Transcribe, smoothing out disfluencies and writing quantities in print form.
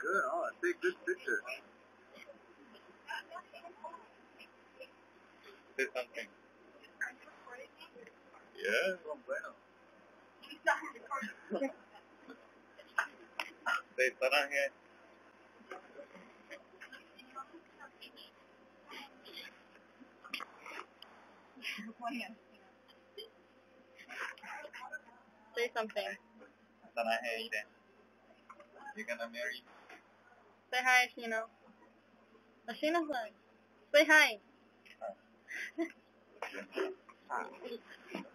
Good. Oh, take good picture. Say something. Yeah. Bueno. Say Sarange. Say something. Sarange ide. You're gonna marry? Say hi, Shino. Shino-san. Say hi. Hi.